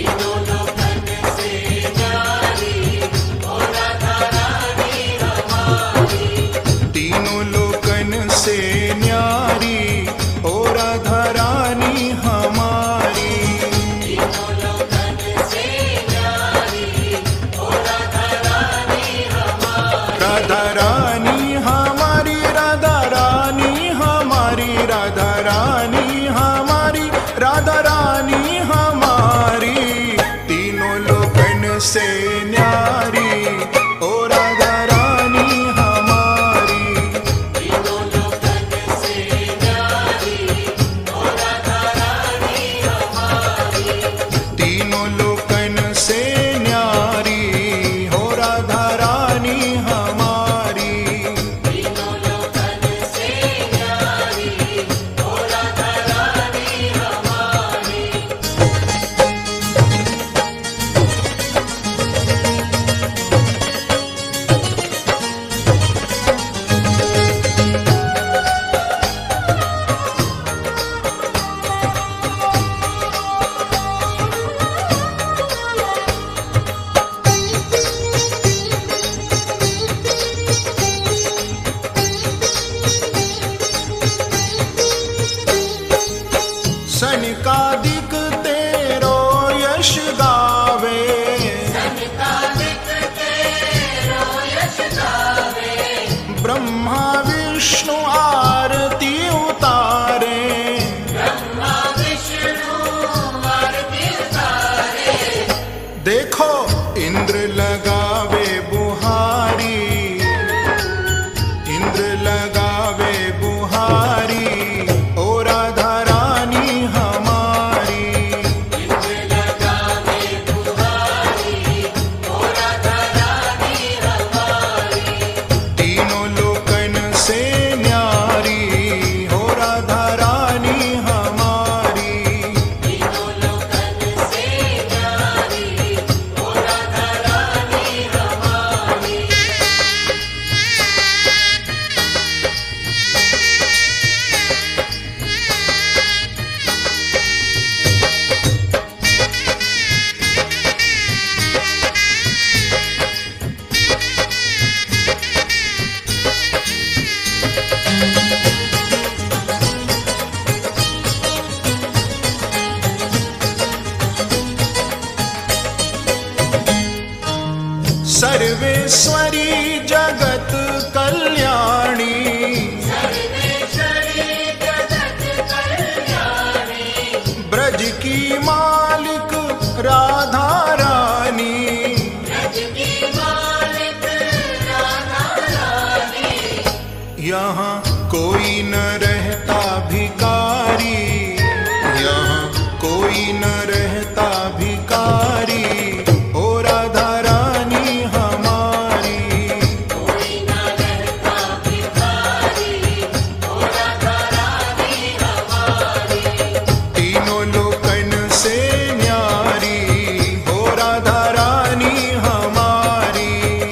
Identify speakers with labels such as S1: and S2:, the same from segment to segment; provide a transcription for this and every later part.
S1: तीनों लोकन से न्यारी ओ राधा रानी हमारी। राधा रानी हमारी, राधा रानी हमारी, राधा रानी हमारी, राधा रानी हमारी। तीनों लोकन से न्यारी ओ राधा रानी हमारी। तीनों लोकन से न्यारी हो राधा रानी हमारी। सनकादिक तेरो यश गावे, ब्रह्मा विष्णु आरती उतारे। देखो इंद्र लगावे बुहारी, इंद्र लगावे बुहारी ओ राधा रानी हमारी। तीनों लोकन से न्यारी हो राधा रानी हमारी। सर्वेश्वरी जगत कल्याणी, ब्रज की मालिक राधा रानी। यहाँ कोई न रहता भिकारी, यहाँ कोई न रहता भिकारी ओ राधा रानी हमारी। तीनों लोकन से न्यारी हो राधा रानी हमारी।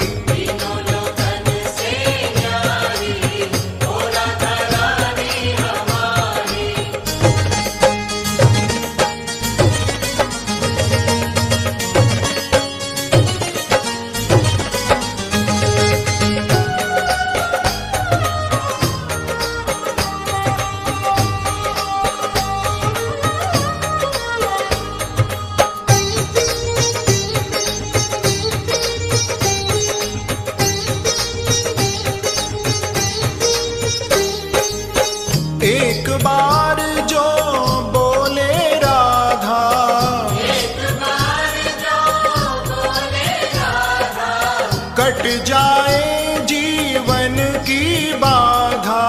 S1: एक बार जो बोले राधा, कट जाए जीवन की बाधा।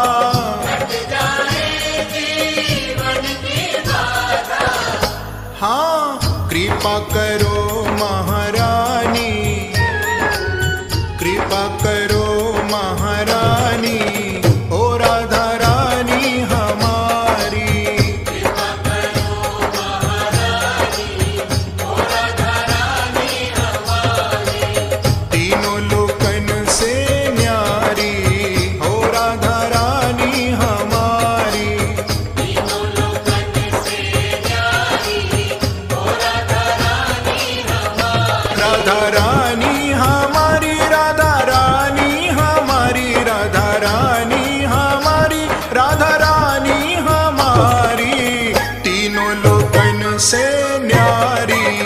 S1: हाँ कृपा करो महारानी, कृपा करो महारानी ओ राधा रानी हमारी। तीनों लोकन से न्यारी हो राधा रानी हमारी।
S2: तीनों लोकन से न्यारी हो राधा रानी
S1: राधा रानी हमारी, राधा रानी हमारी, राधा रानी हमारी, राधा रानी हमारी, तीनों लोकन से न्यारी।